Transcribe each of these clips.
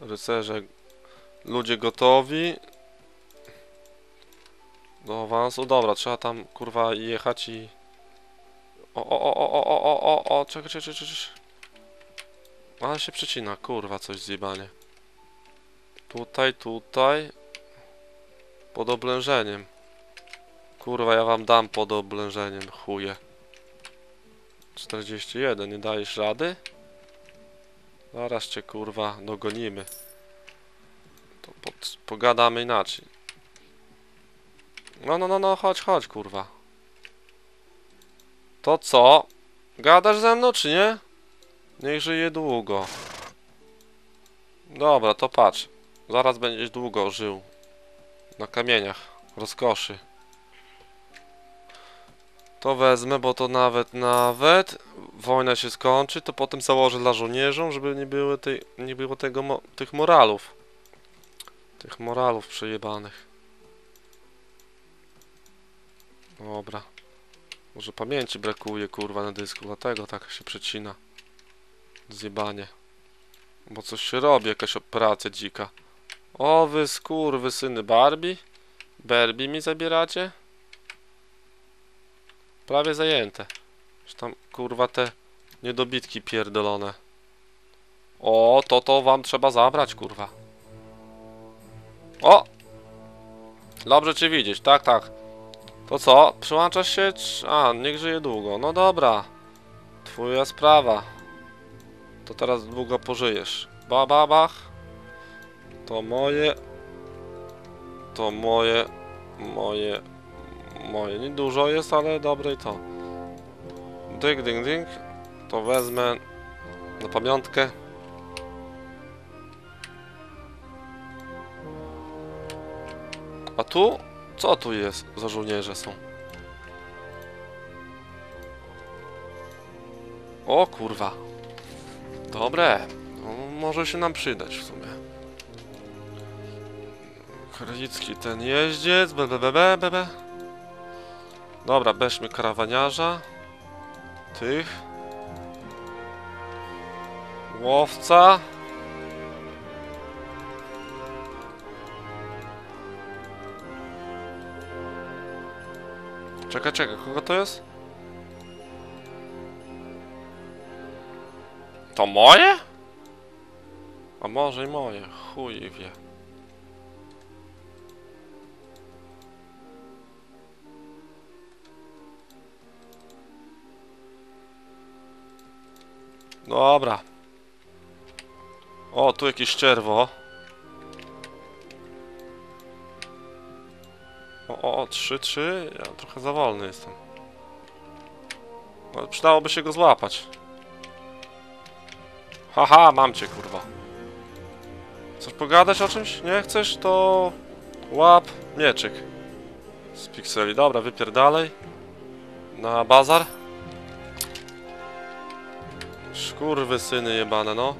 Rycerze, ludzie gotowi do awansu. Dobra, trzeba tam kurwa jechać i... O, czekaj. Ale się przecina, kurwa, coś zjebanie. Tutaj. Pod oblężeniem. Kurwa, ja wam dam pod oblężeniem, chuje. 41, nie dajesz rady? Zaraz cię, kurwa, dogonimy. To pogadamy inaczej. No, chodź, kurwa. To co? Gadasz ze mną, czy nie? Niech żyje długo. Dobra, to patrz. Zaraz będziesz długo żył. Na kamieniach. Rozkoszy. To wezmę, bo to nawet wojna się skończy, to potem założę dla żołnierzom, żeby nie było tych moralów. Tych moralów przejebanych. Dobra. Może pamięci brakuje, kurwa, na dysku, dlatego tak się przecina. Zjebanie. Bo coś się robi, jakaś operacja dzika. O, wy skurwysyny Barbie? Barbie mi zabieracie? Prawie zajęte. Już tam, kurwa, te niedobitki pierdolone. O, to wam trzeba zabrać, kurwa. O! Dobrze cię widzieć, tak. To co? Przyłączasz się? A, niech żyje długo. No dobra. Twoja sprawa. To teraz długo pożyjesz. Bach. To moje. To moje. Nie dużo jest, ale dobre i to. Ding. To wezmę na pamiątkę. A tu? Co tu jest za żołnierze są? O kurwa. Dobre. No, może się nam przydać w sumie. Kralicki ten jeździec. Be. Dobra, weźmy karawaniarza. Tych. Łowca. Czekaj, kogo to jest? To moje? A może i moje, chuj wie. Dobra. O, tu jakieś czerwo. O, 3. Ja trochę za wolny jestem. Ale przydałoby się go złapać. Haha, mam cię, kurwa. Chcesz pogadać o czymś? Nie chcesz? To... łap mieczyk. Z pikseli. Dobra, wypierdalej. Na bazar. Skurwysyny jebane, no.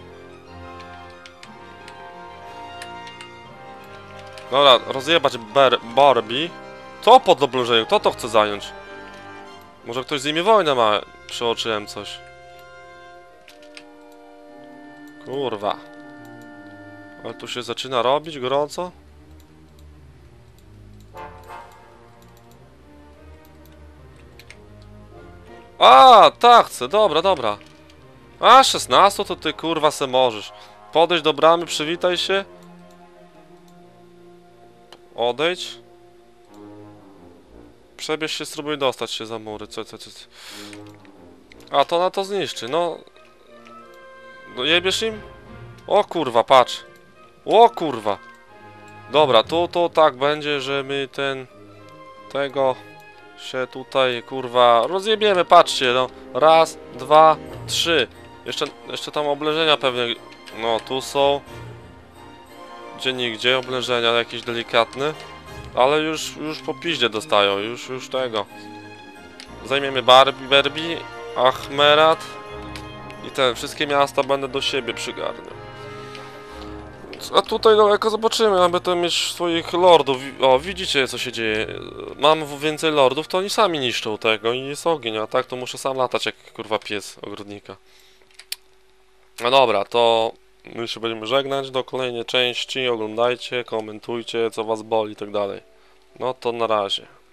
Dobra, rozjebać Barbie. To pod oblężeniem, kto to chce zająć? Może ktoś z nimi wojnę ma? Przeoczyłem coś. Kurwa. Ale tu się zaczyna robić gorąco. A, tak chcę, dobra. A, 16 to ty kurwa se możesz. Podejdź do bramy, przywitaj się. Odejdź. Przebierz się, spróbuj dostać się za mury. Co. A, to na to zniszczy, no. No jebiesz im? O kurwa, patrz. O kurwa. Dobra, to tak będzie, że my tego się tutaj, kurwa, rozjebiemy, patrzcie, no. 1, 2, 3. Jeszcze tam oblężenia pewnie, no, tu są. Gdzie oblężenia jakieś delikatne. Ale już po piździe dostają, już tego. Zajmiemy Barbie, Achmerat. I te wszystkie miasta będę do siebie przygarniał. A tutaj daleko zobaczymy, aby to mieć swoich lordów. O, widzicie co się dzieje. Mam więcej lordów, to oni sami niszczą tego i jest ogień, a tak to muszę sam latać jak kurwa pies ogrodnika. No dobra, to My się będziemy żegnać do kolejnej części. Oglądajcie, komentujcie, co was boli i tak dalej. No to na razie.